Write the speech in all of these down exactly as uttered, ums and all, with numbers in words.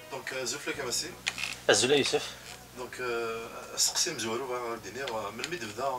دونك زوفلا كماسي الزلا يوسف. دونك السقسي مزورو بغا ديني من ميد بدا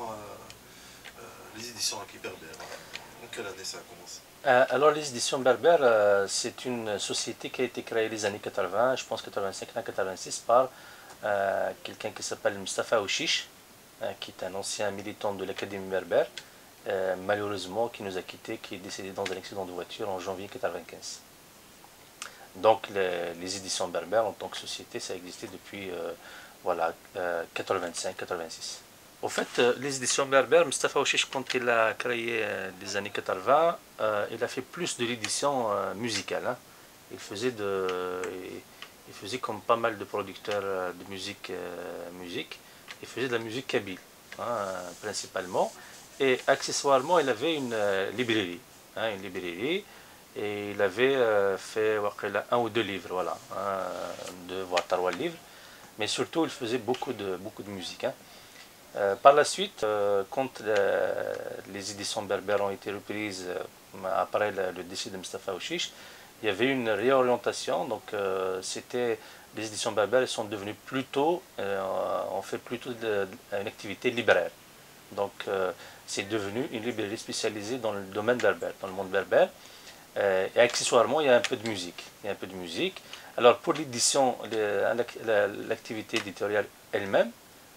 لي زيديسيون كي بيربير en quelle année ça a commencé? Euh, alors les éditions Berbère, euh, c'est une société qui a été créée les années quatre-vingts, je pense quatre-vingt-cinq quatre-vingt-six, par euh, quelqu'un qui s'appelle Mustafa Ouchiche, euh, qui est un ancien militant de l'Académie Berbère, euh, malheureusement qui nous a quittés, qui est décédé dans un accident de voiture en janvier quatre-vingt-quinze. Donc les, les éditions Berbère en tant que société, ça existait depuis euh, voilà, euh, quatre-vingt-cinq quatre-vingt-six. Au fait, euh, les éditions Berbère, Mustafa Ouchiche, quand il a créé euh, les années quatre-vingts, euh, il a fait plus de l'édition euh, musicale. Hein. Il faisait de, il, il faisait comme pas mal de producteurs euh, de musique, euh, musique, il faisait de la musique kabyle, hein, principalement. Et accessoirement, il avait une euh, librairie, hein, une librairie, et il avait euh, fait un ou deux livres, voilà, hein, deux voire trois livres. Mais surtout, il faisait beaucoup de, beaucoup de musique. Hein. Euh, par la suite, euh, quand euh, les éditions Berbère ont été reprises euh, après le, le décès de Mustafa Ouchiche, il y avait une réorientation. Donc, euh, c'était les éditions Berbère sont devenues plutôt, euh, on fait plutôt de, de, une activité libraire. Donc, euh, c'est devenu une librairie spécialisée dans le domaine berbère, dans le monde berbère. Euh, et accessoirement, il y a un peu de musique. Il y a un peu de musique. Alors, pour l'édition, l'activité éditoriale elle-même.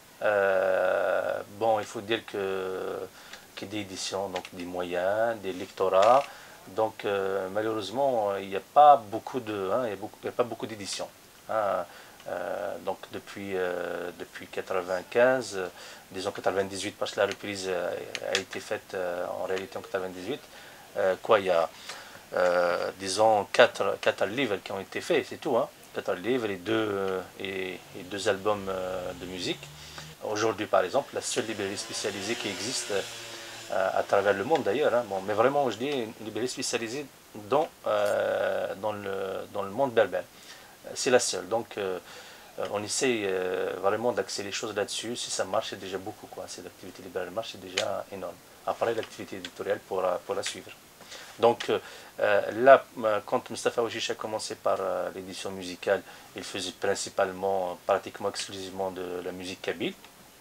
Euh, bon, il faut dire que, que des éditions, donc des moyens, des lectorats. Donc, euh, malheureusement, il n'y a pas beaucoup de, hein, il y a beaucoup, il y a pas beaucoup d'éditions. Hein. Euh, donc, depuis, euh, depuis quatre-vingt-quinze, euh, disons quatre-vingt-dix-huit, parce que la reprise a été faite euh, en réalité en quatre-vingt-dix-huit. Euh, quoi, il y a, euh, disons, quatre, quatre livres qui ont été faits, c'est tout. Hein. Quatre livres et deux, et, et deux albums euh, de musique. Aujourd'hui, par exemple, la seule librairie spécialisée qui existe euh, à travers le monde d'ailleurs, hein, bon, mais vraiment, je dis une librairie spécialisée dans, euh, dans, le, dans le monde berbère. C'est la seule. Donc, euh, on essaye euh, vraiment d'axer les choses là-dessus. Si ça marche, c'est déjà beaucoup. Quoi. Si l'activité libraire marche, c'est déjà énorme. Après, l'activité éditoriale pour, pour la suivre. Donc euh, là, quand Mustafa Ouchiche a commencé par euh, l'édition musicale, il faisait principalement, pratiquement exclusivement de la musique kabyle.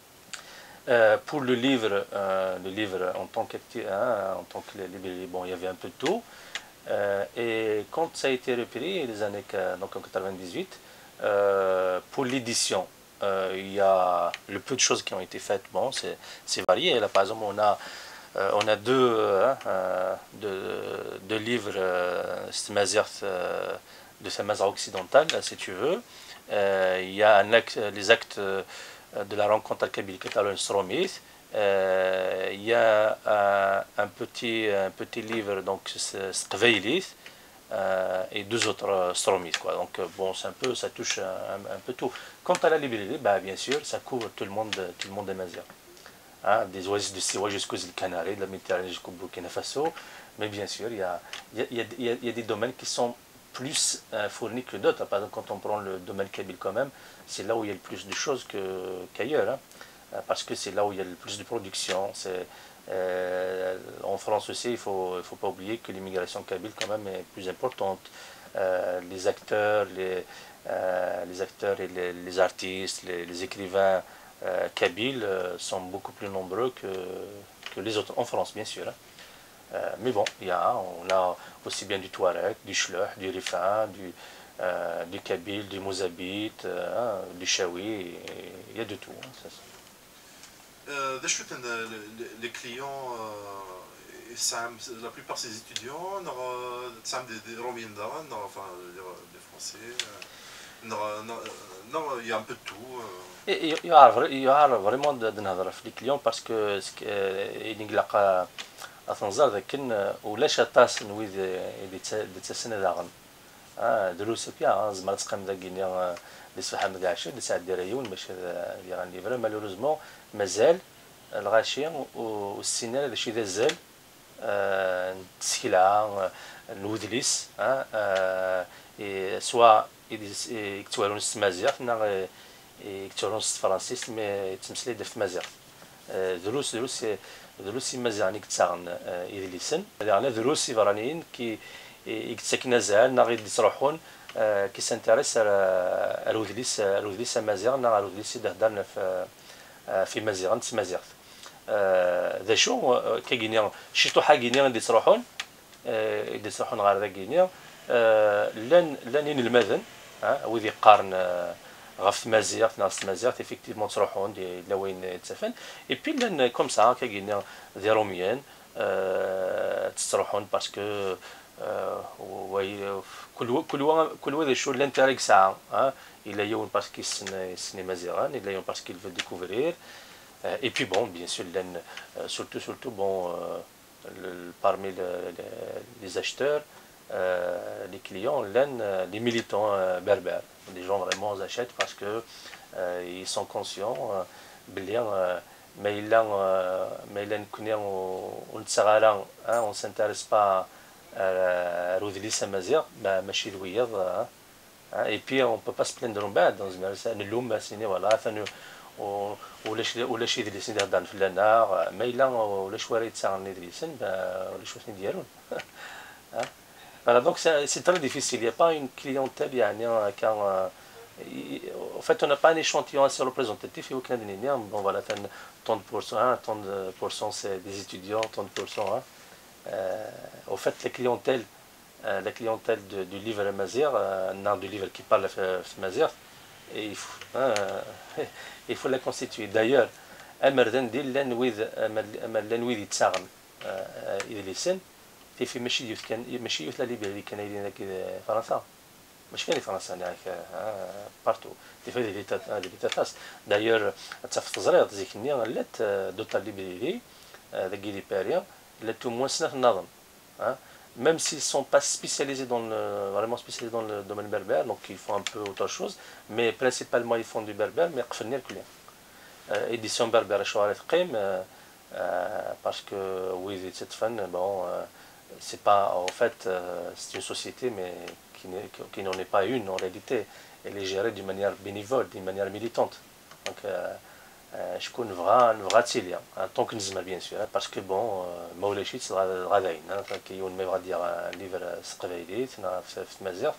Euh, pour le livre, euh, le livre en tant que, hein, en tant que librairie, bon, il y avait un peu de tout. Euh, et quand ça a été repris, les années donc en quatre-vingt-dix-huit, euh, pour l'édition, euh, il y a le peu de choses qui ont été faites. Bon, c'est varié. Là, par exemple, on a euh, on a deux, euh, euh, deux, deux livres euh, euh, de Samazra occidentale, si tu veux. Euh, il y a un acte, les actes de la rencontre al-Kabyle Catalogne Stromith. Euh, il y a un, un, petit, un petit livre, donc Stqveilith, euh, et deux autres Stromith. Quoi. Donc bon, c'est un peu, ça touche un, un peu tout. Quant à la librairie, bah, bien sûr, ça couvre tout le monde, tout le monde des Mazières. Hein, des oasis de Siwa jusqu'aux îles Canaries, de la Méditerranée jusqu'au Burkina Faso. Mais bien sûr, il y a, il y a, il y a, il y a des domaines qui sont plus euh, fournis que d'autres. Par exemple, quand on prend le domaine kabyle quand même, c'est là où il y a le plus de choses qu'ailleurs. Hein, parce que c'est là où il y a le plus de production. Euh, en France aussi, il ne faut, il faut pas oublier que l'immigration kabyle quand même est plus importante. Euh, les acteurs, les, euh, les acteurs et les, les artistes, les, les écrivains euh, kabyles euh, sont beaucoup plus nombreux que, que les autres, en France bien sûr. Hein. Euh, mais bon, il y a, on a aussi bien du Touareg, du Shloh, du Rifin, du, euh, du Kabyle, du Mozabite, euh, du Chaoui, il y a de tout. Hein, ça. Euh, les clients, euh, la plupart ces étudiants, des Romiens enfin des Français, il y a un peu de tout. Il y a, il y a vraiment de les clients parce que il أتنظر لكن ولاش أطاس نويد دتسنة داغن آه دروس بيا زمرت قام داكينيا لسفحة مدعشة لسعد ديريون باش ديال ليفرا مالوريزمون مازال الغاشي والسيناريو هذا الشيء دازال التسكيلة الودليس آه سواء يكتبوا لهم السمازيغ نا يكتبوا لهم الفرنسيس مي تمسلي في مازيغ دروس دروس دروس مازال يكتساغن يدليسن يعني دروس فرانيين كي يكتسكنا زال ناغي يتروحون qui s'intéresse à l'Oudlis, à l'Oudlis Amazigh, à l'Oudlis d'Ahdan في مزيغ نت مزيغ ذا شو كيغينيا شفتو حاجينيا اللي تروحون اللي تروحون غير ذا كينيا لان لان المذن وذي قارن غف مزيغ ناس مزيغ effectivement تروحون دي لوين تسفن اي بي لان كوم سا كيغينيا ذي روميان تروحون باسكو كل كل كل هذا شو l'intérêt que ça a il a eu parce qu'il est maziran il a eu parce qu'il veut découvrir et puis bon bien sûr surtout surtout bon le, parmi le, les, les acheteurs euh, les clients les militants euh, berbères les gens vraiment achètent parce que euh, ils sont conscients bien euh, mais il a mais il a on ne s'intéresse pas Roudlis Amazigh, ماشي الويض et puis on peut pas se plaindre بعد نلوم سيني ولا ثاني ولا شي ولا شي اللي سيدي هضر في لنا ما الا ولا شواري تساغني ديسن ولا شو سني ديالون voilà donc c'est très difficile il y a pas une clientèle يعني car en fait on n'a pas un échantillon assez représentatif et aucun des bon voilà trente pour cent trente pour cent c'est des étudiants trente pour cent Euh, au fait, la clientèle, euh, la clientèle de, du livre Amazigh, euh, non, du livre qui parle Amazigh, il faut, hein, il faut la constituer. D'ailleurs, Amerdan dit l'enouid, l'enouid يتساغن إذا لسن في في ماشي يوث كان ماشي يوث لا ليبراري كان يدينا كذا فرنسا مش كان فرنسا هناك بارتو في في دي دي تاس دايور تصف تزريط زيك النيا لات دوتا ليبراري ذا كيلي باريا tout moins hein? Même s'ils ne sont pas spécialisés dans le, vraiment spécialisés dans le domaine berbère, donc ils font un peu autre chose, mais principalement ils font du berbère, mais euh, édition berbère euh, parce que oui, cette fan, bon, euh, c'est pas, en fait, euh, c'est une société, mais qui, qui n'en est pas une en réalité, elle est gérée d'une manière bénévole, d'une manière militante. Donc, euh, شكون فغا فغا تيليا طونك نزمر بيان سور باسكو بون مولاي شيت غاداين كيون مي غادي ليفر سقبايليت في مازيغ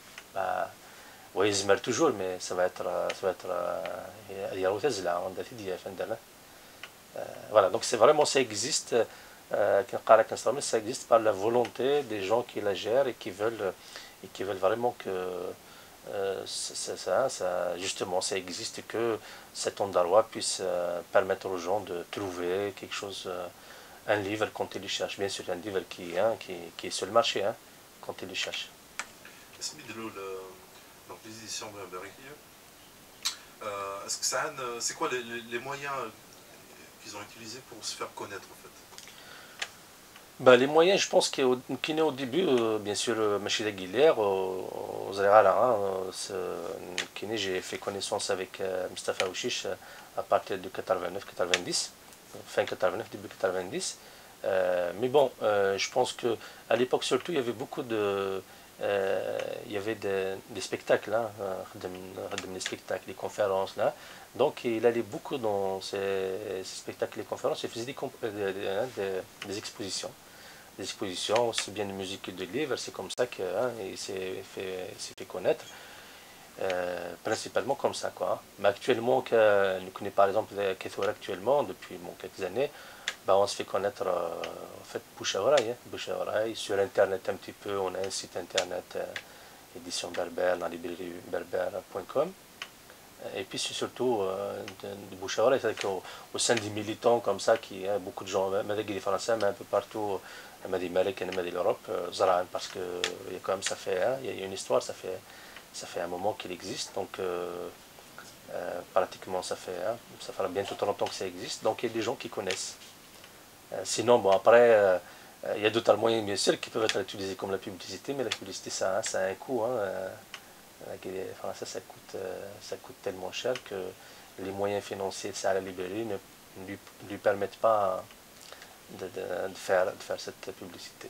ويزمر توجور مي سا va être ça va être يا رو تزلا عندها في ديال فندنا voilà donc c'est vraiment ça existe كي نقرا كنستعمل ça existe par la volonté des gens qui la gèrent et qui veulent et qui veulent vraiment que Euh, ça, ça, ça, justement, ça existe que cet endroit puisse euh, permettre aux gens de trouver quelque chose, euh, un livre quand ils le cherchent. Bien sûr, un livre qui, hein, qui, qui est sur le marché hein, quand ils le cherchent. Donc les éditions berbériques, euh, est-ce que ça, c'est quoi les, les moyens qu'ils ont utilisés pour se faire connaître en fait? Ben, les moyens, je pense qu'il est au début, euh, bien sûr, Machida Guilher, aux Zerala, hein, j'ai fait connaissance avec euh, Mustafa Ouchiche à partir de quatre-vingt-neuf quatre-vingt-dix, fin quatre-vingt-neuf, début quatre-vingt-dix. Euh, mais bon, euh, je pense qu'à l'époque surtout, il y avait beaucoup de... Euh, il y avait des, des spectacles, hein, des spectacles, des conférences, là. Donc il allait beaucoup dans ces, ces spectacles et conférences, il faisait des, des, des, des expositions. Des expositions, aussi bien de musique que de livres, c'est comme ça qu'il hein, s'est fait, fait connaître, euh, principalement comme ça. Quoi. Mais actuellement, que, nous connaissons par exemple les Kethoura actuellement, depuis bon, quelques années, bah, on se fait connaître euh, en fait, bouche à oreille, hein, bouche à oreille, sur Internet un petit peu, on a un site Internet, euh, édition berbère, dans la librairie berbère point com. Et puis c'est surtout euh, de, de bouche à oreille, c'est-à-dire qu'au au sein des militants comme ça, qui hein, beaucoup de gens, même des Français, mais un peu partout, même des Américains, même de l'Europe, euh, parce que y a quand même, ça fait, hein, y a une histoire, ça fait, ça fait un moment qu'il existe, donc euh, euh, pratiquement ça fait, hein, ça fera bientôt trente ans que ça existe, donc il y a des gens qui connaissent. Euh, sinon, bon après, euh, il y a d'autres moyens bien sûr qui peuvent être utilisés comme la publicité, mais la publicité ça, ça a un coût. Hein, les Français, ça coûte, ça coûte tellement cher que les moyens financiers de ça, la librairie ne lui, lui permettent pas de, de, de, faire, de faire cette publicité.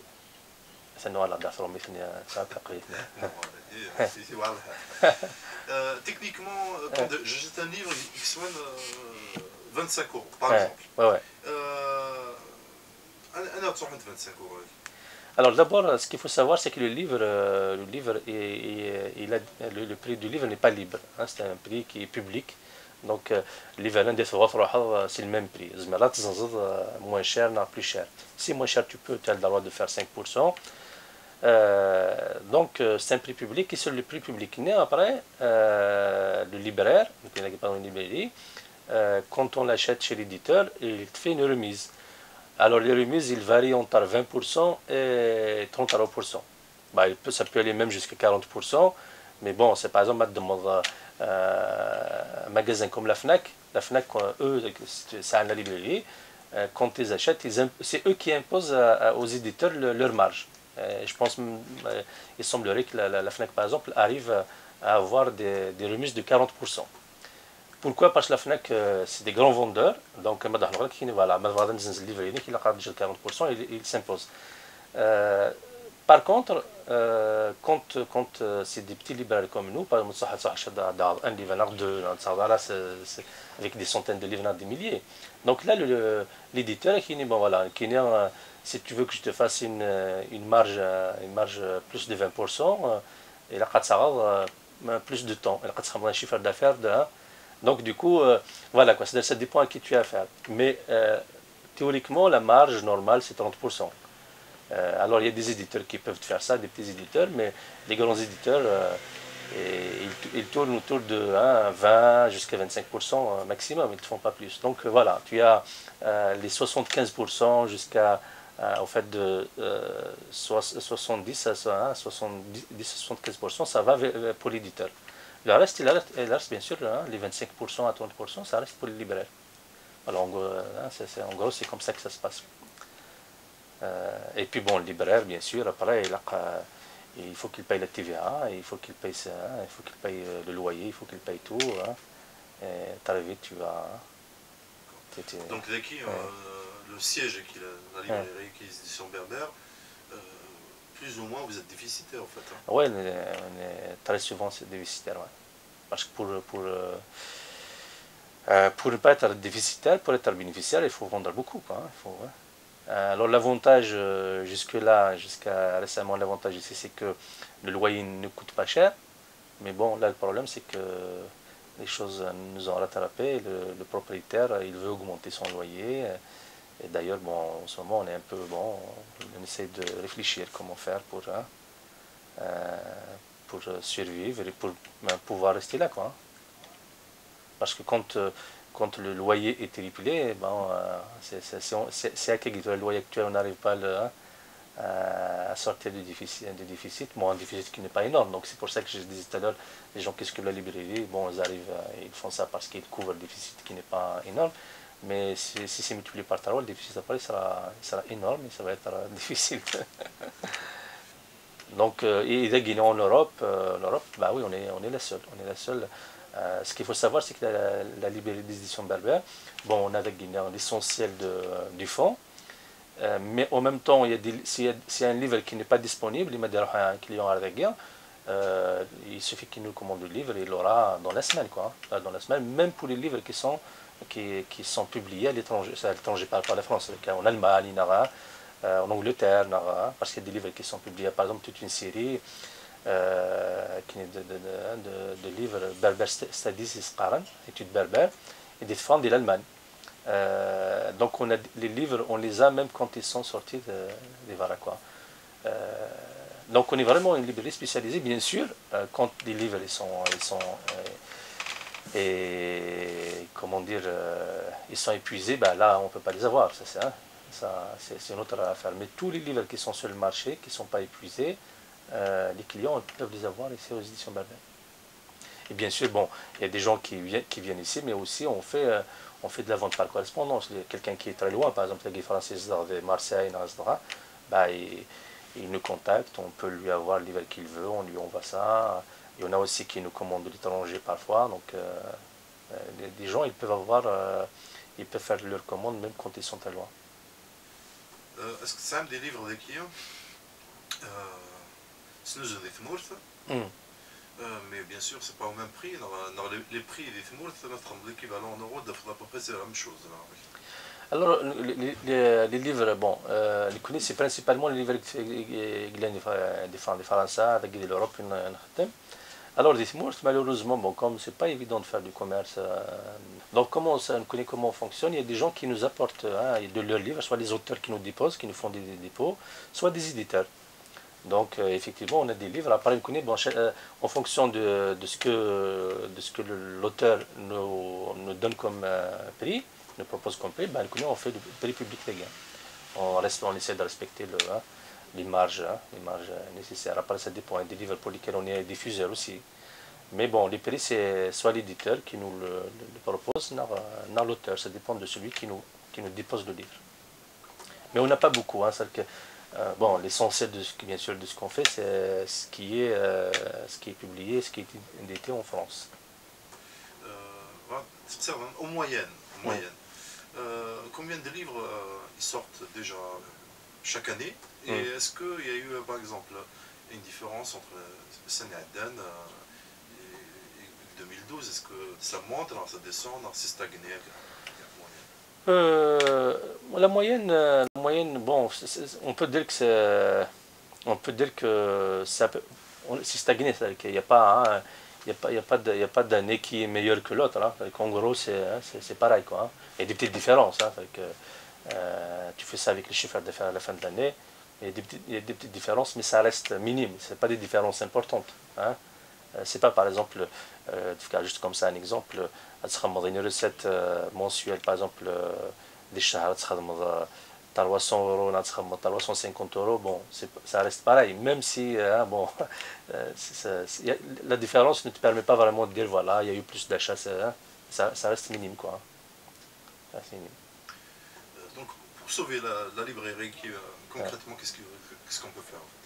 Techniquement, quand j'achète un livre, il soit vingt-cinq euros par exemple. Ouais, ouais. أنا أنا تصحن vingt-cinq euros. Alors d'abord, ce qu'il faut savoir, c'est que le livre, euh, le livre est, est- il a, le, le prix du livre n'est pas libre, hein, c'est un prix qui est public. Donc euh, le livre l'un des fois, c'est le même prix. زعما تزنزد moins cher, non plus cher. Si moins cher, tu peux, tu as le droit de faire cinq pour cent. Euh, donc euh, c'est un prix public et sur le prix public, né après, euh, le libraire, donc il n'y a pas une librairie, euh, quand on l'achète chez l'éditeur, il te fait une remise. Alors les remises, ils varient entre vingt pour cent et trente-trois pour cent. Bah, il peut, ça peut aller même jusqu'à quarante pour cent, mais bon, c'est par exemple dans euh, un magasin comme la FNAC, la FNAC, eux, c'est à la librairie, euh, quand ils achètent, ils c'est eux qui imposent à, aux éditeurs le, leur marge. Euh, je pense, euh, il semblerait que la, la, la FNAC, par exemple, arrive à, à avoir des, des remises de quarante pour cent. Pourquoi? Parce que la FNAC, euh, c'est des grands vendeurs. Donc, voilà, quarante pour cent, il, il s'impose. Euh, par contre, euh, quand, quand euh, c'est des petits libraires comme nous, par exemple, un livre, deux, avec des centaines de livres, des milliers. Donc là, l'éditeur qui dit, bon voilà, qui dit, euh, si tu veux que je te fasse une, une, marge, une marge plus de vingt pour cent, euh, il a euh, plus de temps. Il a un chiffre d'affaires de donc du coup, euh, voilà quoi, ça dépend à qui tu as affaire. Mais euh, théoriquement, la marge normale, c'est trente pour cent. Euh, alors il y a des éditeurs qui peuvent faire ça, des petits éditeurs, mais les grands éditeurs, euh, et, ils, ils, tournent autour de hein, vingt jusqu'à vingt-cinq pour cent maximum, ils ne font pas plus. Donc euh, voilà, tu as euh, les soixante-quinze pour cent jusqu'à euh, au fait de euh, soixante-dix à soixante-dix à soixante-quinze pour cent, ça va pour l'éditeur. Le reste, il reste, il reste bien sûr, hein, les vingt-cinq pour cent à trente pour cent, ça reste pour les libraires. Alors en gros, hein, c'est, c'est, en gros, c'est comme ça que ça se passe. Euh, et puis bon, le libraire, bien sûr, après, il, a, il faut qu'il paye la T V A, il faut qu'il paye ça, il faut qu'il paye le loyer, il faut qu'il paye tout. Hein, et très vite, tu vas... T'es, t'es, Donc Zeki, ouais. euh, le siège qui la, la librairie ouais. qui est édition Berbère, euh, plus ou moins vous êtes déficitaire en fait. Hein. Oui, on est, on est très souvent déficitaire. Ouais. Parce que pour, pour, euh, pour ne pas être déficitaire, pour être bénéficiaire, il faut vendre beaucoup. Quoi, hein. Il faut, ouais. euh, alors l'avantage, euh, jusque-là, jusqu'à récemment, l'avantage ici, c'est que le loyer ne coûte pas cher. Mais bon, là, le problème, c'est que les choses nous ont rattrapé. Le, le propriétaire, il veut augmenter son loyer. Et d'ailleurs, bon, en ce moment, on est un peu, bon, on essaie de réfléchir comment faire pour, hein, euh, pour survivre et pour ben, pouvoir rester là, quoi. Parce que quand, quand le loyer est triplé, bon, c'est à quel le loyer actuel, on n'arrive pas à, le, hein, à sortir du déficit, du déficit, bon, un déficit qui n'est pas énorme. Donc c'est pour ça que je disais tout à l'heure, les gens qui s'occupent de la librairie, bon, ils arrivent, ils font ça parce qu'ils couvrent le déficit qui n'est pas énorme. Mais si, si c'est multiplié par trois, le déficit après sera, sera énorme et ça va être euh, difficile. Donc, euh, et Guinée en Europe, euh, l'Europe, bah oui, on est, on est la seule. On est la seule. Euh, ce qu'il faut savoir, c'est que la, la librairie d'édition Berbère, bon, on a avec Guinée l'essentiel du fonds, euh, mais en même temps, s'il y, y a un livre qui n'est pas disponible, il m'a dit à un client avec Guinée, euh, il suffit qu'il nous commande le livre et il l'aura dans la semaine, quoi. Dans la semaine, même pour les livres qui sont Qui, qui sont publiés à l'étranger, c'est à l'étranger, pas la France, en Allemagne, Nara, euh, en Angleterre, Nara, parce qu'il y a des livres qui sont publiés, par exemple toute une série euh, de, de, de, de livres Berber Studies Isqaran, études berbères, et des femmes de l'Allemagne. Euh, donc on a, les livres, on les a même quand ils sont sortis de, des Varaquois. Euh, donc on est vraiment une librairie spécialisée, bien sûr, euh, quand les livres ils sont, ils sont euh, et comment dire, euh, ils sont épuisés, ben là on ne peut pas les avoir, ça, ça, ça, c'est une autre affaire. Mais tous les livres qui sont sur le marché, qui ne sont pas épuisés, euh, les clients peuvent les avoir ici aux éditions Berbère. Et bien sûr, bon, il y a des gens qui viennent, qui viennent ici, mais aussi on fait, euh, on fait de la vente par correspondance. Quelqu'un qui est très loin, par exemple la Guy française de Marseille, ben, il, il nous contacte, on peut lui avoir le livre qu'il veut, on lui envoie ça. Il y en a aussi qui nous commandent de l'étranger parfois, donc euh, les, les gens ils peuvent avoir, euh, ils peuvent faire leurs commandes même quand ils sont très loin. Euh, Est-ce que c'est un des livres de qui Snooze des Thmourth mais bien sûr c'est pas au même prix. Dans, dans les, les prix des Thmourth, l'équivalent en euros, à peu près c'est la même chose. Alors, les, les- les livres, bon, euh, les connais, c'est principalement les livres qui viennent des Français, avec l'Europe. Alors, dites-moi, malheureusement, bon, comme c'est pas évident de faire du commerce, euh, donc comment ça, on connaît comment on fonctionne. Il y a des gens qui nous apportent hein, de leurs livres, soit des auteurs qui nous déposent, qui nous font des, des dépôts, soit des éditeurs. Donc, euh, effectivement, on a des livres. Après, on connaît, bon, euh, en fonction de, de ce que, de ce que l'auteur nous, nous donne comme euh, prix, nous propose comme prix, ben, on fait le prix public légal. On, reste, on essaie de respecter le, hein, les marges, hein, les marges nécessaires. Après, ça dépend des livres pour lesquels on est diffuseur aussi. Mais bon, les prix, c'est soit l'éditeur qui nous le, le, le propose, non l'auteur. Ça dépend de celui qui nous, qui nous dépose le livre. Mais on n'a pas beaucoup. Hein, que, euh, bon, l'essentiel de ce, bien sûr de ce qu'on fait, c'est ce qui est, euh, ce qui est publié, ce qui est édité en France. Euh, en moyenne, en moyenne. Oui. Euh, combien de livres euh, ils sortent déjà chaque année? Et mm. est-ce qu'il y a eu, par exemple, une différence entre Sene Aden et deux mille douze? Est-ce que ça monte, alors ça descend, alors c'est stagné? Euh, la moyenne, la moyenne, bon, c est, c est, on peut dire que c'est, on peut dire que ça peut, c'est stagné, c'est-à-dire qu'il n'y a pas, hein, il n'y a pas, il y a pas, de, il y a pas d'année qui est meilleure que l'autre. Hein. En gros, c'est, hein, c'est pareil, quoi. Hein. Il y a des petites différences. Hein, que, euh, tu fais ça avec les chiffres d'affaires à la fin de l'année. Il y a des petites, il y a des petites différences, mais ça reste minime. C'est pas des différences importantes. Hein. C'est pas, par exemple, euh, juste comme ça un exemple, une recette euh, mensuelle, par exemple, euh, des chahar, trois cents euros, trois cent cinquante euros, bon, ça reste pareil, même si, euh, bon, euh, c est, c est, la différence ne te permet pas vraiment de dire, voilà, il y a eu plus d'achats, hein, ça, ça reste minime, quoi. Ça reste minime. Donc, pour sauver la, la librairie, qui, euh, concrètement, ouais. qu'est-ce qu'on qu peut faire en fait?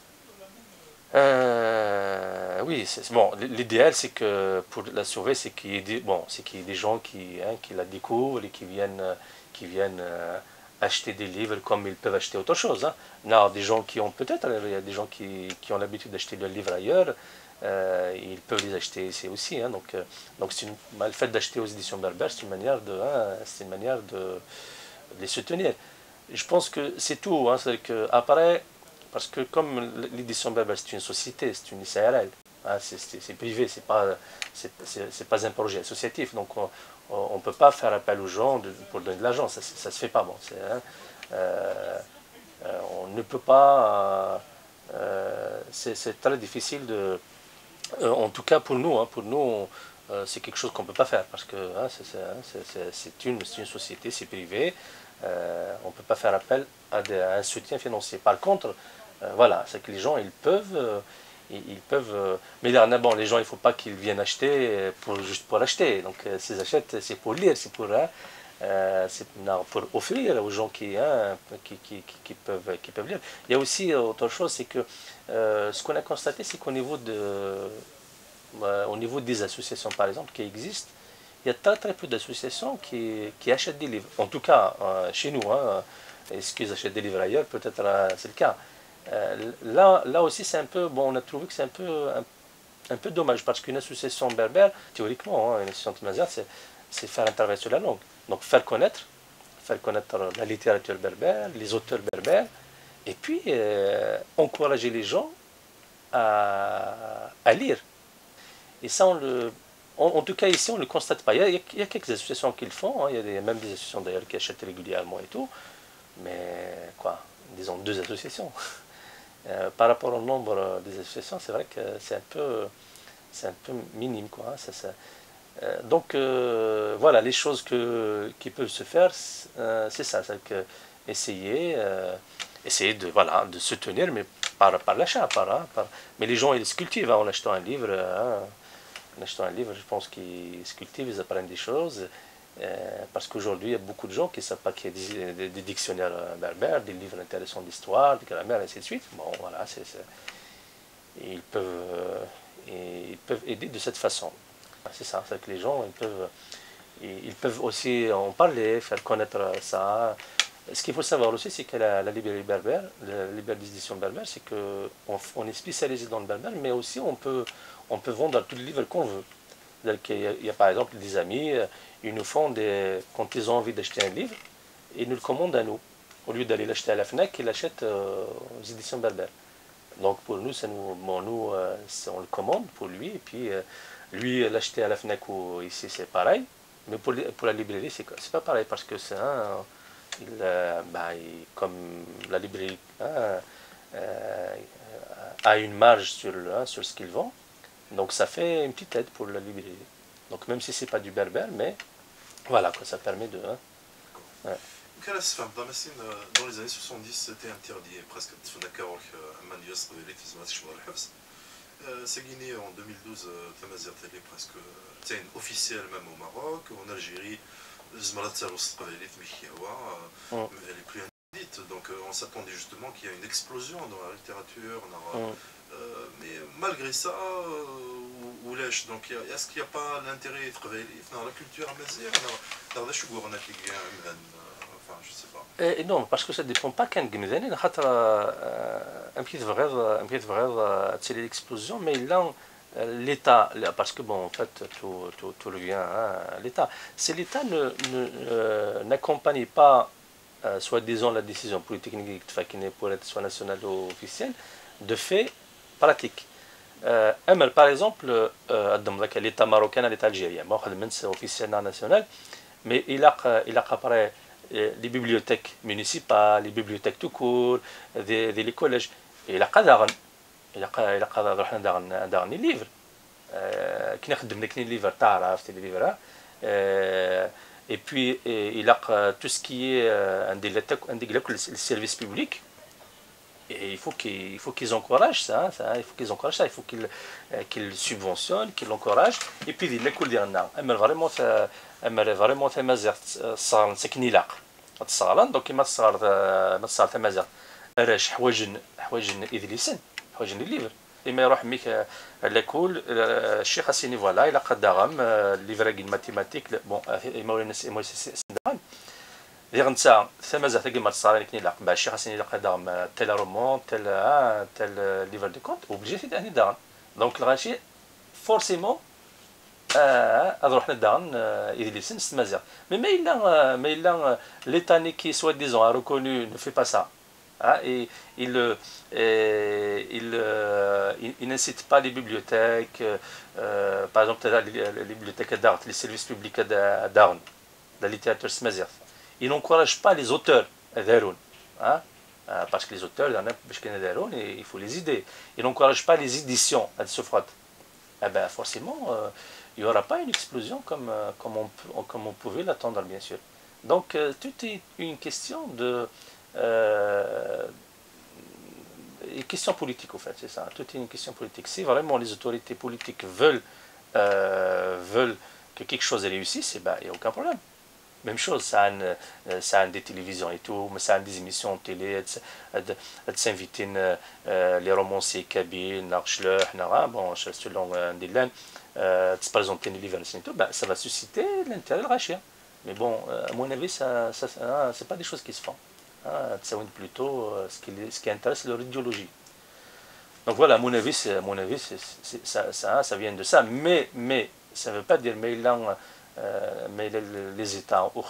Euh, oui, bon, l'idéal c'est que pour la sauver, c'est qu'il y ait des, bon, c'est qu'il y ait des gens qui, hein, qui la découvrent et qui viennent, qui viennent euh, acheter des livres comme ils peuvent acheter autre chose. Hein. Non, des gens qui ont peut-être, il y a des gens qui, qui ont l'habitude d'acheter leurs livres ailleurs, euh, ils peuvent les acheter ici aussi. Hein. Donc, euh, donc une, le fait d'acheter aux éditions Berbère, c'est une manière de, hein, c'est une manière de, de les soutenir. Je pense que c'est tout. Hein, c'est que après. Parce que comme l'édition Berbère, c'est une société, c'est une S A R L, hein, c'est privé, c'est pas, c'est pas un projet associatif, donc on ne peut pas faire appel aux gens de, pour donner de l'argent, ça ne se fait pas. Bon, hein, euh, euh, on ne peut pas, euh, c'est très difficile de, euh, en tout cas pour nous, hein, pour nous, euh, c'est quelque chose qu'on ne peut pas faire, parce que hein, c'est une, une société, c'est privé, euh, on ne peut pas faire appel à, des, à un soutien financier. Par contre, Euh, voilà, c'est que les gens, ils peuvent, euh, ils, ils peuvent, euh, mais là, bon, les gens, il ne faut pas qu'ils viennent acheter pour, juste pour acheter. Donc, euh, s'ils achètent, c'est pour lire, c'est pour, hein, euh, pour offrir aux gens qui, hein, qui, qui, qui, qui, peuvent, qui peuvent lire. Il y a aussi autre chose, c'est que euh, ce qu'on a constaté, c'est qu'au niveau, de, euh, au niveau des associations, par exemple, qui existent, il y a très très peu d'associations qui, qui achètent des livres. En tout cas, euh, chez nous, hein, est-ce qu'ils achètent des livres ailleurs? Peut-être euh, c'est le cas. Euh, là, là aussi, c'est un peu, bon, on a trouvé que c'est un peu, un, un peu dommage parce qu'une association berbère, théoriquement, hein, une association tunisienne, c'est faire un travail sur la langue. Donc faire connaître, faire connaître la littérature berbère, les auteurs berbères, et puis euh, encourager les gens à, à lire. Et ça, on le, en, en tout cas ici, on ne le constate pas. Il y a, il y a quelques associations qui le font, hein, il y a des, même des associations d'ailleurs qui achètent régulièrement et tout, mais quoi, disons deux associations. Euh, par rapport au nombre des associations, c'est vrai que c'est un peu, c'est un peu minime, quoi. Hein, ça, ça. Euh, donc euh, voilà, les choses que, qui peuvent se faire, euh, c'est ça, c'est que essayer, euh, essayer de voilà, de se tenir, mais par, par l'achat, par, hein, par. Mais les gens ils se cultivent hein, en achetant un livre. Hein, en achetant un livre, je pense qu'ils se cultivent, ils apprennent des choses. Euh, parce qu'aujourd'hui, il y a beaucoup de gens qui ne savent pas qu'il y a des, des, des dictionnaires berbères, des livres intéressants d'histoire, de grammaire, et ainsi de suite. Bon, voilà, c'est, ils, peuvent, euh, ils peuvent aider de cette façon. C'est ça, c'est que les gens, ils peuvent, ils peuvent aussi en parler, faire connaître ça. Ce qu'il faut savoir aussi, c'est que la, la librairie berbère, la librairie d'édition berbère, c'est qu'on on est spécialisé dans le berbère, mais aussi on peut, on peut vendre tous les livres qu'on veut. Il y, a, il y a par exemple des amis, ils nous font des, quand ils ont envie d'acheter un livre, il nous le commande à nous. Au lieu d'aller l'acheter à la FNAC, il l'achète euh, aux éditions Berbère. Donc pour nous, ça nous, bon, nous euh, on le commande pour lui, et puis euh, lui l'acheter à la FNAC ou ici c'est pareil, mais pour, pour la librairie c'est pas pareil parce que c'est un, il, euh, bah, il, comme la librairie hein, euh, a une marge sur, hein, sur ce qu'il vend, donc ça fait une petite aide pour la librairie. Donc même si c'est pas du Berbère, mais voilà quoi, ça permet de. Hein, ouais. Dans les années soixante-dix, c'était interdit presque. D'accord, c'est Guinée en deux mille douze, Tamazight est presque officielle même au Maroc, en Algérie, elle est plus inédite, donc on s'attendait justement qu'il y ait une explosion dans la littérature, mais malgré ça, donc est-ce qu'il n'y a pas l'intérêt dans la culture amazigh? Enfin, je sais pas. Et non, parce que ça ne dépend pas qu'un Gmedani, un petit vrai, un petit vrai, c'est l'explosion, mais là, l'État, parce que bon, en fait, tout, tout, tout revient à l'État. Si l'État n'accompagne pas, euh, soi-disant, la décision politique qui n'est pour être soit nationale ou officielle, de fait pratique. Euh, par exemple, euh, l'État marocain, l'État algérien, c'est officiel national, mais il a, il a après les bibliothèques municipales, les bibliothèques tout court, des, des, les collèges. Et il a قادر il a قادر رحنا دارنا دارنا livres كنا خدمنا كاين livres تعرف les livres et puis il a tout ce qui est le service public. Et il faut qu'ils qu'ils encouragent ça, ça, il faut qu'ils encouragent ça, il faut qu'ils qu'ils subventionnent, qu'ils l'encouragent. Et puis l'école ديالنا اما vraiment اما vraiment تمازيغ صار سكني لاق الصالون دونك ما صار ما صار تمازيغ راش حوايج حوايج ادليسن حوايج الليفر اما يروح ميك l'école الشيخ خاصني فوالا الى قدام ليفراغ الماتيماتيك بون مولانا سندان دير نتا تمازيغ تاكي ما تصارين كني لاق با الشيخ خاصني قدام تيل رومون تيل تيل ليفر دو كونت اوبليجي تاني دارن دونك الغاشي فورسيمون اروح ندان ادليسن ستمازيغ مي ما الا ما الا ليتاني كي سوا ديزون ريكونو ne fait pas ça. Hein, et il, euh, il, euh, il, il n'incite pas les bibliothèques, euh, par exemple les, les bibliothèques d'art, les services publics d'art, de la littérature smazir. Il n'encourage pas les auteurs d'Aroun, hein, parce que les auteurs, il faut les aider. Il n'encourage pas les éditions à Sofrat. Eh ben, forcément, euh, il n'y aura pas une explosion comme, comme, on, comme on pouvait l'attendre, bien sûr. Donc, euh, tout est une question de... Euh, une question politique au fait, c'est ça, tout est une question politique. Si vraiment les autorités politiques veulent, euh, veulent que quelque chose réussisse, il n'y a aucun problème. Même chose, ça a, une, ça a des télévisions et tout, mais ça a des émissions de télé, de s'inviter les romanciers kabyles, bon, selon des langues, de se présenter les livres et tout, ça va susciter l'intérêt de rachir. Mais bon, à mon avis, ça, ça, ça c'est pas des choses qui se font. Ah, c'est plutôt ce qui, ce qui intéresse leur idéologie. Donc voilà, à mon avis, à mon avis c'est, c'est, ça, ça, ça vient de ça. Mais, mais ça ne veut pas dire mais là, mais les États ou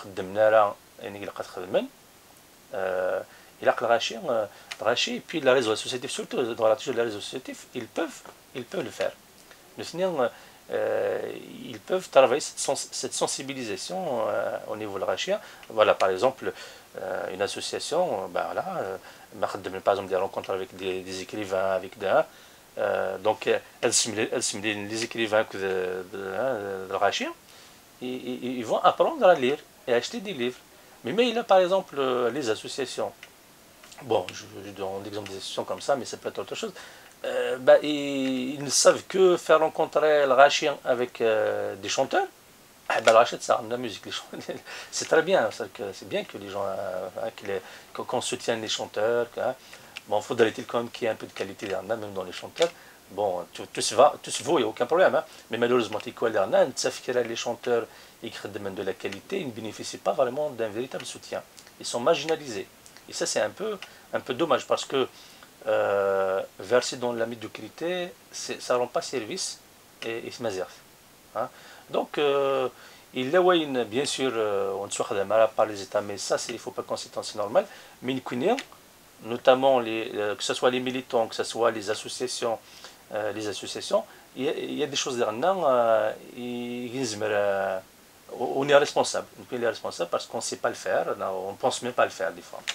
il a raché et puis la réseau associatif surtout dans la réseau associatif ils peuvent ils peuvent le faire. Mais sinon euh, ils peuvent travailler cette, sens cette sensibilisation euh, au niveau de la rachia. Voilà par exemple euh, une association ben voilà euh, par exemple des rencontres avec des, des écrivains avec des euh, donc elles se les écrivains de, de, de, de la rachia et, et, ils vont apprendre à lire et acheter des livres. Mais, mais il a par exemple les associations. Bon, je, je donne l'exemple des associations comme ça, mais ça peut être autre chose. Euh, bah, ils, ils ne savent que faire rencontrer le rachien avec euh, des chanteurs. Ah, bah, le rachien, ça la musique. C'est très bien. C'est bien que les gens, euh, qu'on soutienne les chanteurs. Hein. Bon, faudrait-il quand même qu'il y ait un peu de qualité même dans les chanteurs. Bon, tout, tout se va, tout se vaut, il n'y a aucun problème. Hein. Mais malheureusement, les chanteurs qui demandent de la qualité, ils ne bénéficient pas vraiment d'un véritable soutien. Ils sont marginalisés. Et ça, c'est un peu, un peu dommage parce que euh, verser dans la médiocrité, ça ne rend pas service et, et se mazerf. Hein. Donc, euh, Il a ouais, bien sûr, euh, on se fait par les États, mais ça, il ne faut pas considérer, c'est normal. Mais il connaît, notamment les, euh, que ce soit les militants, que ce soit les associations, euh, les associations, il y, a, il y a des choses derrière, euh, euh, on est responsable. On est responsable parce qu'on ne sait pas le faire, on ne pense même pas le faire des fois.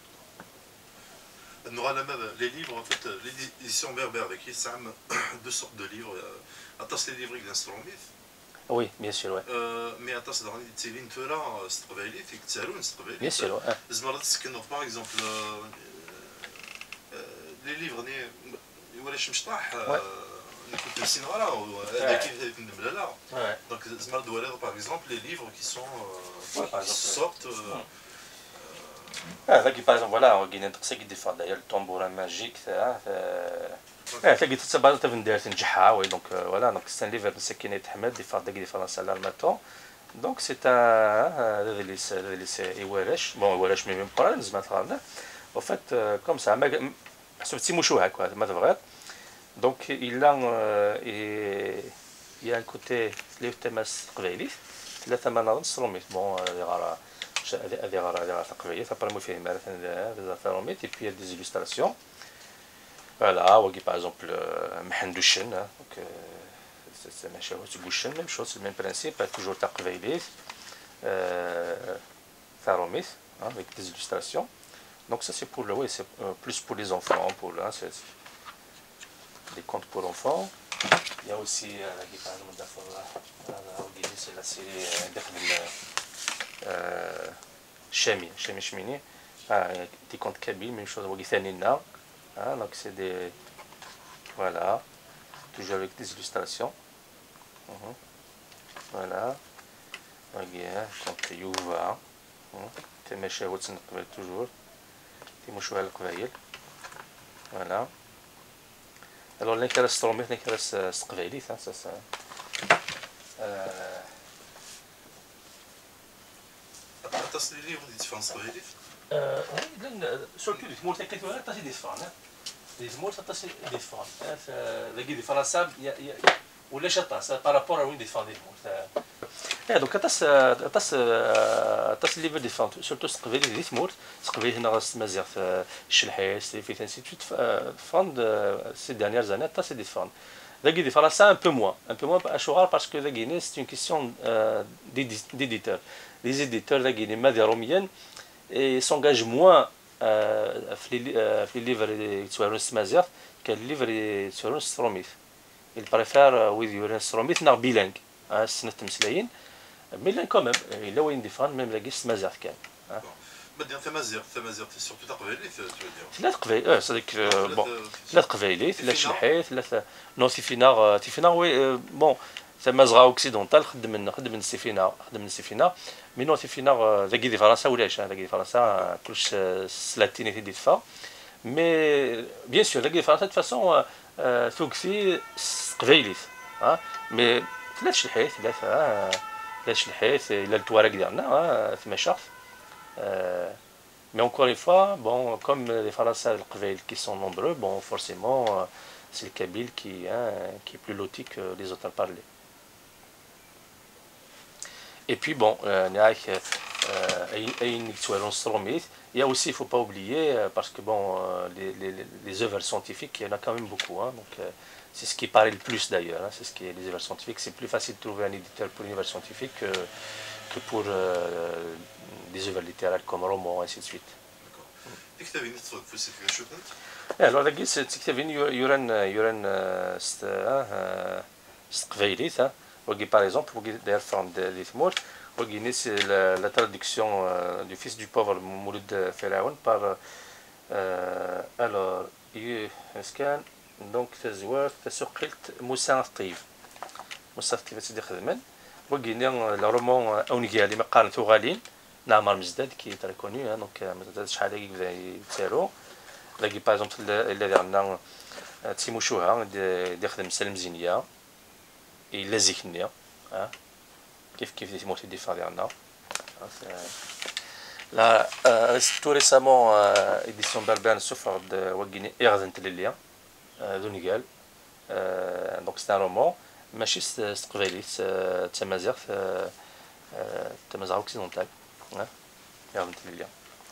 On aura la même, les livres, en fait, l'édition berbère avec Issam, deux sortes de livres. Attends, c'est les livres d'instruments. Oui, bien sûr, ouais. Euh, mais attends, c'est dans les télés, tu là, c'est travaillé, c'est que c'est c'est travaillé. Bien sûr, ouais. Zmarat, c'est que par exemple, les livres, ils voilà, je me stah, n'écoute le cinéma là, ou là. Donc, Zmarat doit lire par exemple les livres qui sont qui sortent. Ah, là, par exemple, voilà, on a un truc qui défend d'ailleurs le tambourin magique, ça. اه تلاقي تتبع تفندير تنجحها وي دونك فوالا دونك سي ان ليفر مسكين يتحمل دي فار دي فرنسا لالماتون دونك سي ان هذا اللي هذا اللي سي يوارش بون يوارش مي ميم قران زعما تقرانا او فات كوم سا ما حسبتي مشوها كوا ما تبغيت دونك الا يا ان كوتي اللي تماس قبيلي ثلاثه مناظر ستروميت بون هذه غرا هذه غرا هذه غرا تقبيليه تبرمو فيه مثلا دي زافيروميت اي بي دي زيلوستراسيون. Voilà, par exemple, Mahandouchen, donc c'est la même chose, même chose, le même principe, toujours Taqveilis, Tharomith, avec des illustrations. Donc ça c'est pour le, oui, c'est plus pour les enfants, pour là, c'est des contes pour enfants. Il y a aussi, par exemple, c'est la série Chemi, Chemi Chemini, des contes kabyles, même chose, Wagithanina. Ah, donc c'est des... Voilà, toujours avec des illustrations. Uh-huh. Voilà. Regarde, quand Youva. Tu mets chez Watson toujours. Tu mets chez Al-Qvaïl. Voilà. Alors, l'intérêt stromé, l'intérêt stqvaïli, ça, ça, ça. Attends, les livres, ils font stqvaïli. Surtout les mots techniques, ça c'est des fans. Les mots, ça c'est des fans. Les guides français, ou les châtains, par rapport à une des fans des mots. Donc, tas livre des fans, surtout ce que les mots, ce que les gens mazir Shilhais, et ainsi de suite, fans ces dernières années, tas c'est des fans. Les guides français un peu moins, un peu moins à Chourar parce que la Guinée c'est une question d'éditeurs. Les éditeurs de la Guinée, Madiromienne, et s'engage moins euh, les livres sur le Smazir que les livres sur le Stromith. Ils préfèrent oui le Stromith n'a bilingue, hein, c'est une mais là quand même, il a une différence même la Smazir quand même. بدي ثمازيغ ثمازيغ سورتو تقبيليت tu veux dire. ثلاث قبيل اه صديك بون ثلاث قبيليت ثلاث شلحيت ثلاث نو تيفينا تيفينا وي بون ثما زغا اوكسيدونتال خدم من خدم من سيفينا خدم من سيفينا مي نو تيفينا ذاكي دي فرنسا ولاش ذاكي دي فرنسا كلش سلاتيني دي دفا مي بيان سور ذاكي دي فرنسا دو فاسون ثوكسي قبيليت ها مي ثلاث شلحيت ثلاثه ثلاث شلحيت الى التوارق ديالنا ثما شخص. Euh, mais encore une fois, bon, comme les Français qui sont nombreux, bon, forcément, euh, c'est le Kabyle qui, hein, qui est plus loti que les autres à parler. Et puis, bon, euh, il y a aussi, il ne faut pas oublier, parce que bon, les, les, les œuvres scientifiques, il y en a quand même beaucoup. Hein, donc, euh, c'est ce qui paraît le plus d'ailleurs. Hein, c'est ce qui est les œuvres scientifiques. C'est plus facile de trouver un éditeur pour une œuvre scientifique que, que pour euh, des œuvres littéraires comme romans, et ainsi de suite. Alors, la guise, c'est que il y aura une stqvaïlith, par exemple, d'ailleurs, des Timour, c'est la traduction du fils du pauvre Mouloud Firaoun par. Alors, est-ce que. Donc, Tazouar, Tazouqilt, Moussa Tiv. Moussa Tiv, c'est des Khadman. Le roman Aounigali, Maqan Tougalin. نعمر مزداد كي ترى كوني دونك ما تزادش شحال هكا بدا يتسالو لاقي باغ اكزومبل الذي عندنا تيموشوها اللي يخدم سلم زينيه الا زيكنيا كيف كيف تيموتي ديفا ديالنا لا تو ريسامون اديسيون بربان سوفر د وغيني اغزنت ليليا دونيغال دونك سي ان رومون ماشي استقبالي تمازيغ تمازغ اوكسيدونتال يا بنت ليليا.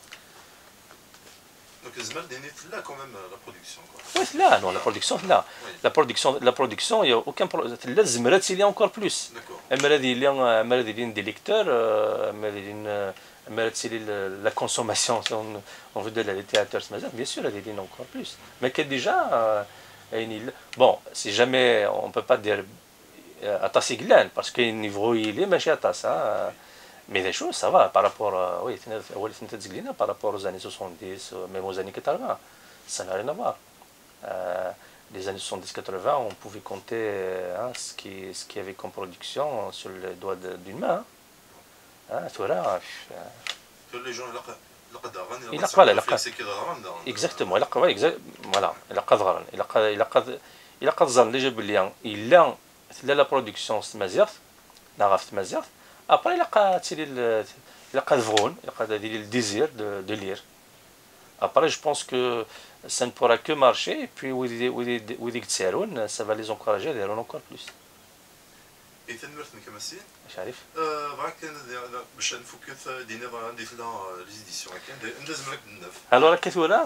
Donc Zmal Denit là quand même la production quoi. Oui, là, non, la production, là. La production, la production, il n'y a aucun problème. Là, Zmeret, il y a encore plus. D'accord. Zmeret, il y a des lecteurs, Zmeret, c'est la consommation, on, on veut dire la littérature, bien sûr, il y a encore plus. Mais que déjà, bon, si jamais, on ne peut pas dire à ta siglan, parce qu'il niveau il est, mais chez ta ça. Mais les choses, ça va par rapport, à, oui, par rapport aux années soixante-dix, même aux années quatre-vingts. Ça n'a rien à voir. Euh, les années soixante-dix quatre-vingts, on pouvait compter hein, ce qu'il ce qui y avait comme production sur les doigts d'une main. Hein, tu vois, euh, les gens, il a pas la exactement, il a pas voilà, il a pas il a pas il a pas il a pas il a il a la production c'est mazir, نعرف mazir. Après, il a le désir de, de lire. Après, je pense que ça ne pourra que marcher. Et puis, ça va les encourager à lire encore plus. Et tu as كمسين عارف معك باش نفوكس دينا عندي في les éditions لازم لك النف. Alors, la Kethura,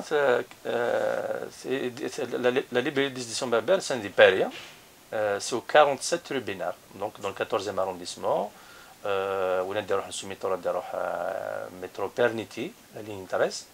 la librairie d'édition Berbère, c'est un des Paris. C'est au quarante-sept rue Bénard, donc dans le quatorzième arrondissement. ولا ندير نسميتو راه نديروه مترو بيرنيتي اللي انتريس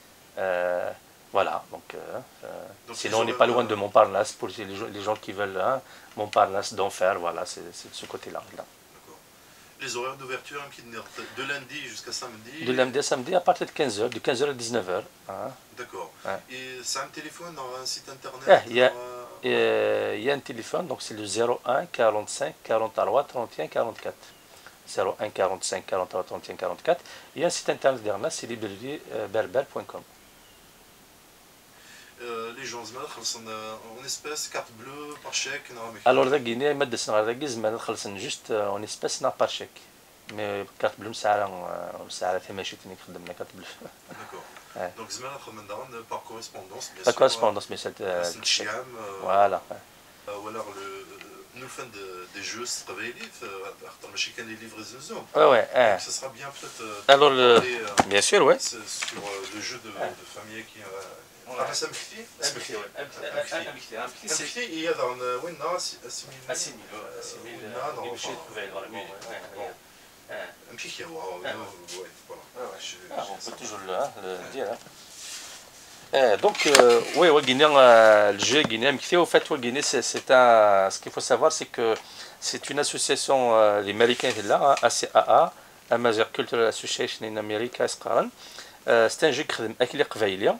voilà donc sinon on n'est pas loin de Montparnasse pour les gens, les gens qui veulent hein, Montparnasse d'enfer voilà c'est de ce côté là, là. Les horaires d'ouverture de lundi jusqu'à samedi de lundi à samedi à partir de quinze heures de quinze heures à dix-neuf heures hein. D'accord ouais. Et c'est un téléphone dans un site internet eh, il y a euh, il y a un téléphone donc c'est le zéro un quarante-cinq quarante-trois trente et un quarante-quatre zéro un quarante-cinq quarante-trois trente et un quarante-quatre. Il y a un site internet derrière, c'est librairie berbère point com. Euh, les gens en espèces, carte bleue, par chèque. Alors, la Guinée, ils juste en espèces, par chèque. Mais carte bleue, ça a fait ma chute, carte bleue. D'accord. Ouais. Donc, par correspondance, bien par sûr. correspondance, mais c'est euh, voilà. Ou alors le. Nous faisons des jeux travaillés, chacun des livraisons. Ouais, ouais. Donc, ça sera bien peut-être. Euh, alors, le... parler, euh, bien sûr, ouais. Sur euh, le jeu de, de famille qui. On a ça, Mkhti Mkhti, oui. Mkhti, Mkhti, il y a dans le. Oui, non, Assimil. Assimil, Assimil. Non, non, Mkhti, waouh, ouais, voilà. On peut toujours le dire. Eh, donc, euh, oui, ouais, Guinée, euh, le jeu guinéen, au fait, ouais, Guinée, c'est un. Ce qu'il faut savoir, c'est que c'est une association, euh, les Américains étaient là, A C A A, Amazigh Cultural Association in America, euh, c'est un jeu qui est Qvaïlia,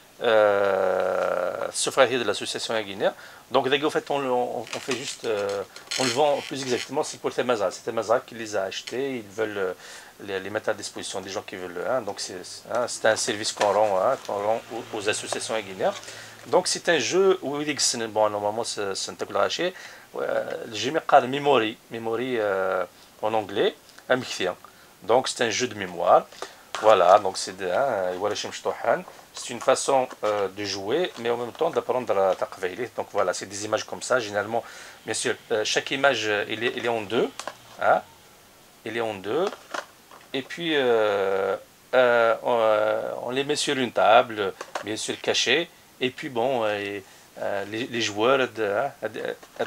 sauf de l'association guinéenne. Donc, en fait, on, on, on fait juste, euh, on le vend plus exactement, c'est pour le Tamaza. C'est Tamaza qui les a achetés, ils veulent les, les mettre à disposition des gens qui veulent. Hein, donc, c'est hein, un service qu'on rend, hein, qu'on rend aux, aux associations guinéennes. Donc, c'est un jeu où il dit bon, normalement, c'est un peu lâché. Le jeu m'appelle Memory, Memory euh, en anglais, un mixien. Donc, c'est un jeu de mémoire. Voilà, donc c'est hein, c'est une façon euh, de jouer, mais en même temps d'apprendre à taqvaïli. Donc voilà, c'est des images comme ça. Généralement, bien sûr, euh, chaque image, il est, il est en deux. Hein, il est en deux. Et puis, euh, euh, on, on les met sur une table, bien sûr cachée. Et puis, bon, et, euh, les, les joueurs, les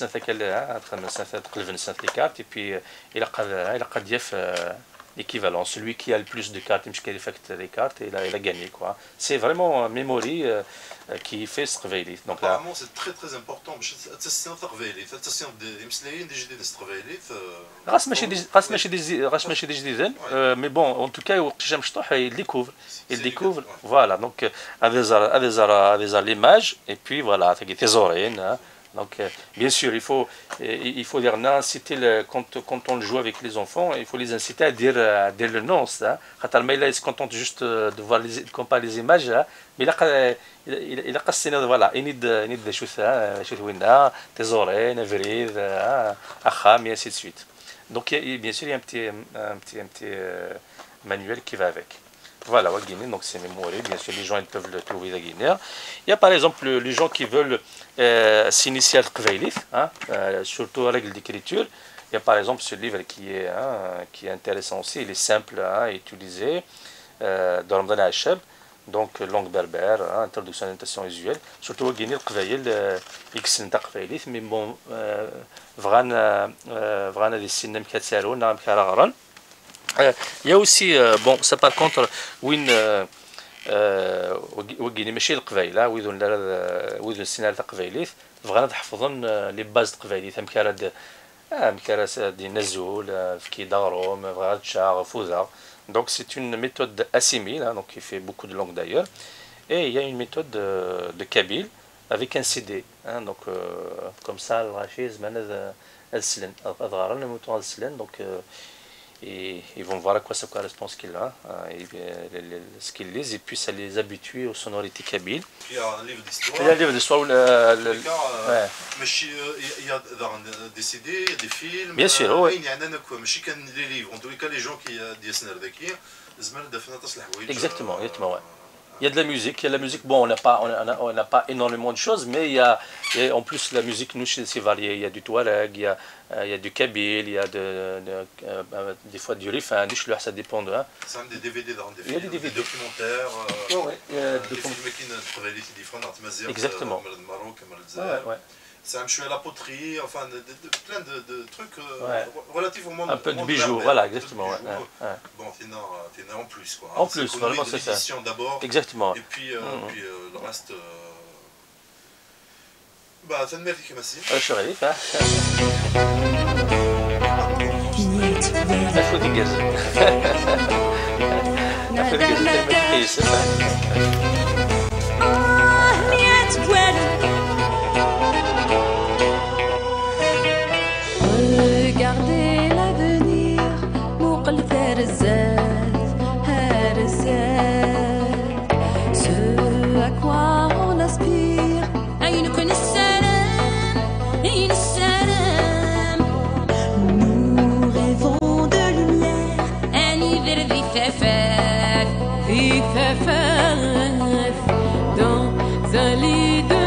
cartes. Et puis, il a l'équivalent, celui qui a le plus de cartes, les cartes, il a, il a gagné quoi. C'est vraiment un memory euh, qui fait ce réveil. Donc apparemment là, c'est très très important. Mais bon, en tout cas, il découvre, il découvre, voilà. Donc, avec l'image et puis voilà, tes oreilles. Donc, euh, bien sûr, il faut, euh, il faut dire, non, inciter le, quand, quand on le joue avec les enfants, il faut les inciter à dire, à dire le nom. Ça. Mais là, ils se contentent juste de voir les, de comparer les images. Hein. Mais là, il a cassé, voilà, il need de choses, tes oreilles, Nevrid, Acham, et ainsi de suite. Donc, il y a, bien sûr, il y a un petit, un petit, un petit euh, manuel qui va avec. Voilà, Guinée, donc c'est mémoré, bien sûr, les gens ils peuvent le trouver à Guinée. Il y a par exemple les gens qui veulent euh, s'initier à Qvaïlith, hein, euh, surtout à règle d'écriture, Il y a par exemple ce livre qui est, hein, qui est intéressant aussi, il est simple à utiliser, euh, dans Ramadan Achab, donc langue berbère, hein, introduction à l'orientation usuelle, surtout au Guinée, le Qvaïl, X Taqvaïlit, mais bon, vraiment, vraiment des cinémas qui s'arrêtent, n'am kararan. Il y a aussi, euh, bon, ça par contre, وين وين ماشي القبايل وين وين السيناريو القبايليت بغينا تحفظون لي باز القبايليت هم كراد هم كراد دي نزول في كي داروم بغينا تشاغ فوزا. Donc c'est une méthode assimile, hein, donc qui fait beaucoup de langues d'ailleurs, et il y a une méthode de, de kabyle avec un C D, hein, donc euh, comme ça le rachis manad al-slen, adgharan le mouton al-slen, donc euh, et ils vont voir à quoi ça correspond ce qu'il a, hein, et, et, ce qu'ils lisent, et puis ça les habitue aux sonorités kabyles. Il y a un livre d'histoire. Il y a un livre d'histoire où le, le, le ouais. Il y a des C D, il y a des films. Bien sûr, oui. Il y a des livres. En tous les cas, les gens qui disent exactement, exactement, ouais. Il y a de la musique, il y a de la musique, bon, on n'a pas, on n'a pas énormément de choses, mais il y a, il y a en plus la musique, nous, c'est varié. Il y a du touareg, il y a, il y a du kabyle, il y a de, de, euh, des fois du rifin, du shluh, ça dépend de. Hein. C'est des D V D dans des films, il y a des, D V D. Des documentaires, euh, ouais, ouais. Euh, des films qui ne différents. Exactement. Ouais, ouais. C'est un chou à la poterie, enfin de, de, de, plein de, de trucs euh, ouais. relativement... Un peu de bijoux, voilà, exactement. Bijoux. Ouais, ouais. Bon, t'en as en plus, quoi. En plus, vraiment, c'est ça. D'abord. Exactement. Et puis, euh, mmh. puis euh, le reste... Euh... Bah, ça ne mérite que merci. Je suis ravi, hein. Afro des gaz. Afro des gaz, c'est ça. Regardez l'avenir, Moukhl Ferzat, Harzat. Ce à quoi on aspire, Aïn kun salam, Aïn salam. Nous rêvons de lumière, un hiver vif, vif, dans un lit de